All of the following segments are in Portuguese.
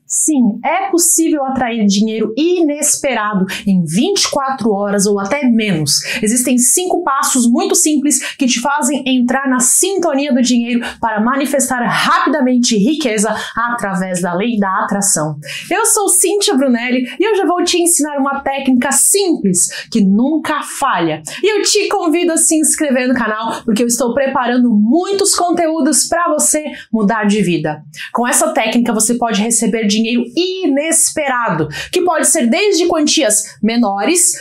Sim, é possível atrair dinheiro inesperado em 24 horas ou até menos. Existem 5 passos muito simples que te fazem entrar na sintonia do dinheiro para manifestar rapidamente riqueza através da lei da atração. Eu sou Cíntia Brunelli e eu já vou te ensinar uma técnica simples que nunca falha. E eu te convido a se inscrever no canal porque eu estou preparando muitos conteúdos para você mudar de vida. Com essa técnica você pode receber dinheiro inesperado, que pode ser desde quantias menores,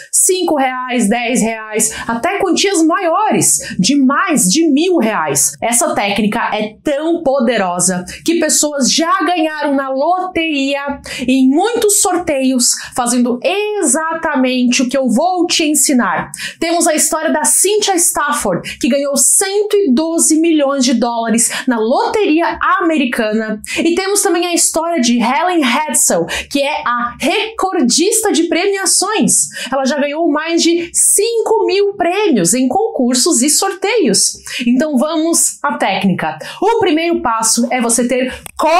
R$5, R$10, até quantias maiores, de mais de R$1.000. Essa técnica é tão poderosa que pessoas já ganharam na loteria e em muitos sorteios fazendo exatamente o que eu vou te ensinar. Temos a história da Cynthia Stafford, que ganhou $112 milhões na loteria americana, e temos também a história de Helen Hadsell, que é a recordista de premiações. Ela já ganhou mais de 5.000 prêmios em concursos e sorteios. Então vamos à técnica. O primeiro passo é você ter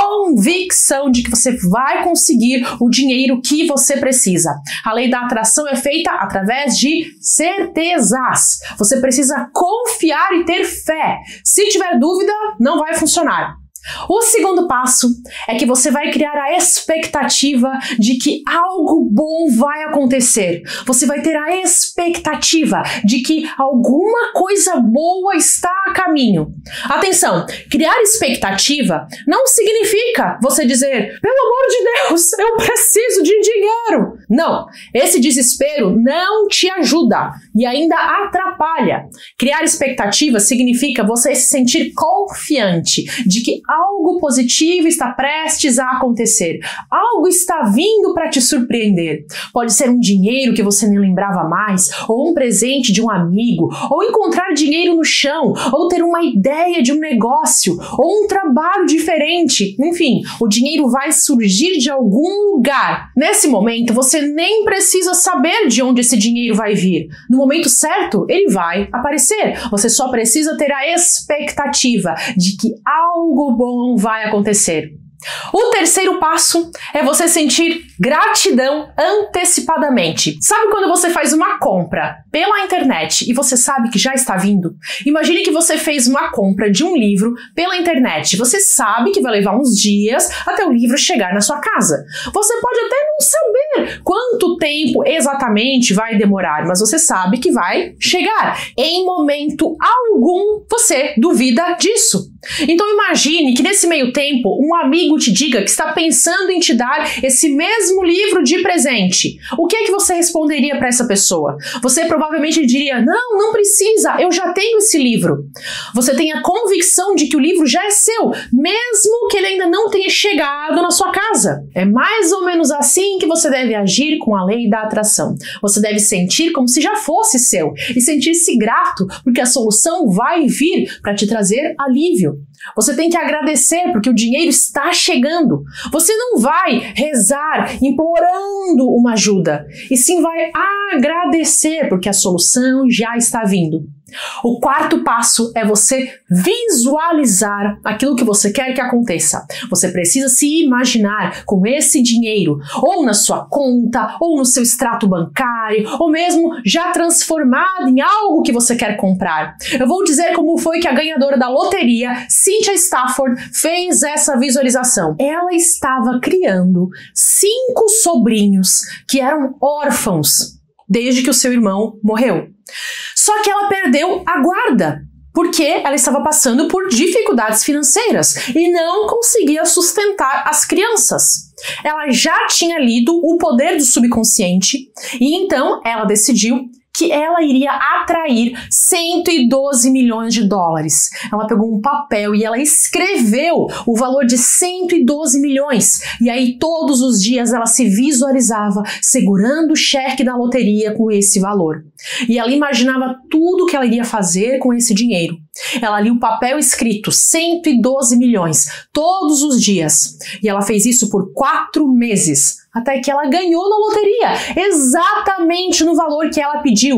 convicção de que você vai conseguir o dinheiro que você precisa. A lei da atração é feita através de certezas. Você precisa confiar e ter fé. Se tiver dúvida, não vai funcionar. O segundo passo é que você vai criar a expectativa de que algo bom vai acontecer. Você vai ter a expectativa de que alguma coisa boa está a caminho. Atenção, criar expectativa não significa você dizer, pelo amor de Deus, eu preciso de dinheiro. Não, esse desespero não te ajuda e ainda atrapalha. Criar expectativa significa você se sentir confiante de que algo positivo está prestes a acontecer. Algo está vindo para te surpreender. Pode ser um dinheiro que você nem lembrava mais, ou um presente de um amigo, ou encontrar dinheiro no chão, ou ter uma ideia de um negócio, ou um trabalho diferente. Enfim, o dinheiro vai surgir de algum lugar. Nesse momento, você nem precisa saber de onde esse dinheiro vai vir. No momento certo, ele vai aparecer. Você só precisa ter a expectativa de que algo bom vai acontecer. O terceiro passo é você sentir gratidão antecipadamente. Sabe quando você faz uma compra pela internet e você sabe que já está vindo? Imagine que você fez uma compra de um livro pela internet. Você sabe que vai levar uns dias até o livro chegar na sua casa. Você pode até não saber quanto tempo exatamente vai demorar, mas você sabe que vai chegar. Em momento algum, você duvida disso. Então imagine que nesse meio tempo, um amigo te diga que está pensando em te dar esse mesmo livro de presente. O que é que você responderia para essa pessoa? Você provavelmente diria, não precisa, eu já tenho esse livro. Você tem a convicção de que o livro já é seu, mesmo que ele ainda não tenha chegado na sua casa. É mais ou menos assim que você deve agir com a lei da atração. Você deve sentir como se já fosse seu e sentir-se grato, porque a solução vai vir para te trazer alívio. Você tem que agradecer porque o dinheiro está chegando. Você não vai rezar implorando uma ajuda, e sim vai agradecer porque a solução já está vindo. O quarto passo é você visualizar aquilo que você quer que aconteça. Você precisa se imaginar com esse dinheiro, ou na sua conta, ou no seu extrato bancário, ou mesmo já transformado em algo que você quer comprar. Eu vou dizer como foi que a ganhadora da loteria, Cynthia Stafford, fez essa visualização. Ela estava criando 5 sobrinhos que eram órfãos desde que o seu irmão morreu. Só que ela perdeu a guarda, porque ela estava passando por dificuldades financeiras e não conseguia sustentar as crianças. Ela já tinha lido O Poder do Subconsciente e então ela decidiu que ela iria atrair $112 milhões. Ela pegou um papel e ela escreveu o valor de 112 milhões. E aí todos os dias ela se visualizava segurando o cheque da loteria com esse valor. E ela imaginava tudo que ela iria fazer com esse dinheiro. Ela lia o papel escrito 112 milhões todos os dias. E ela fez isso por 4 meses. Até que ela ganhou na loteria, exatamente no valor que ela pediu.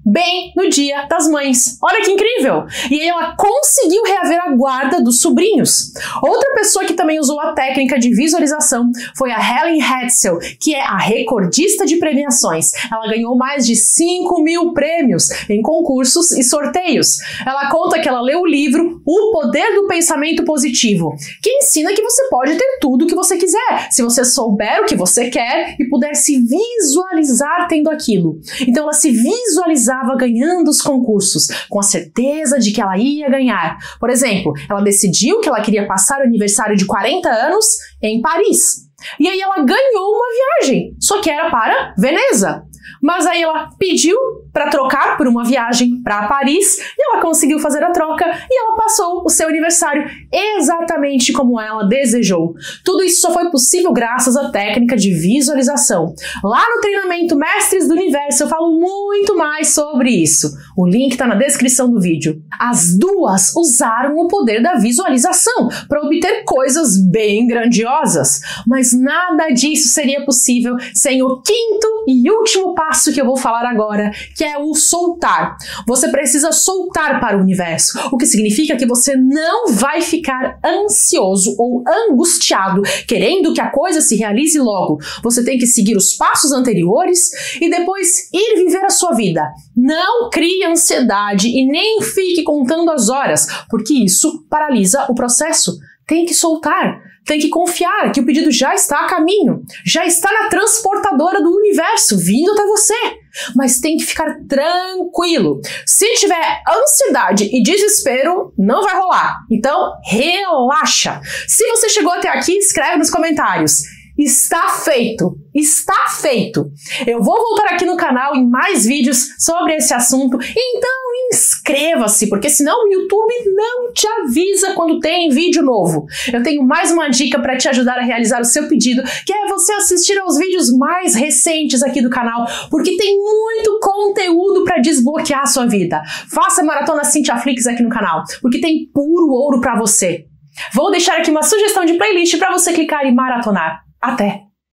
bem no Dia das Mães. Olha que incrível! E aí ela conseguiu reaver a guarda dos sobrinhos. Outra pessoa que também usou a técnica de visualização foi a Helen Hetzel, que é a recordista de premiações. Ela ganhou mais de 5.000 prêmios em concursos e sorteios. Ela conta que ela leu o livro O Poder do Pensamento Positivo, que ensina que você pode ter tudo o que você quiser, se você souber o que você quer e puder se visualizar tendo aquilo. Então ela se visualizava ganhando os concursos, com a certeza de que ela ia ganhar. Por exemplo, ela decidiu que ela queria passar o aniversário de 40 anos em Paris. E aí ela ganhou uma viagem, só que era para Veneza. Mas aí ela pediu para trocar por uma viagem para Paris e ela conseguiu fazer a troca e ela passou o seu aniversário exatamente como ela desejou. Tudo isso só foi possível graças à técnica de visualização. Lá no treinamento Mestres do Universo eu falo muito mais sobre isso. O link está na descrição do vídeo. As duas usaram o poder da visualização para obter coisas bem grandiosas, mas nada disso seria possível sem o quinto e último passo que eu vou falar agora, que é o soltar. Você precisa soltar para o universo, o que significa que você não vai ficar ansioso ou angustiado, querendo que a coisa se realize logo. Você tem que seguir os passos anteriores e depois ir viver a sua vida. Não crie ansiedade e nem fique contando as horas, porque isso paralisa o processo. Tem que soltar. Tem que confiar que o pedido já está a caminho, já está na transportadora do universo, vindo até você. Mas tem que ficar tranquilo. Se tiver ansiedade e desespero, não vai rolar. Então, relaxa. Se você chegou até aqui, escreve nos comentários. Está feito! Está feito! Eu vou voltar aqui no canal em mais vídeos sobre esse assunto, então inscreva-se, porque senão o YouTube não te avisa quando tem vídeo novo. Eu tenho mais uma dica para te ajudar a realizar o seu pedido, que é você assistir aos vídeos mais recentes aqui do canal, porque tem muito conteúdo para desbloquear a sua vida. Faça a Maratona Cintia Flix aqui no canal, porque tem puro ouro para você. Vou deixar aqui uma sugestão de playlist para você clicar e maratonar. Até!